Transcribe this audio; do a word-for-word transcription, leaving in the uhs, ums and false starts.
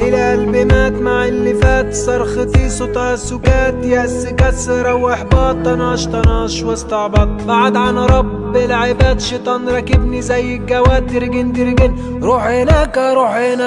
القلب مات مع اللي فات، صرختي صوتها سكات، يأس كسر واحباط، طناش طناش واستعبط. بعد عن رب العباد شيطان راكبني زي الجواد، ترجن ترجن روح هناك روح هناك.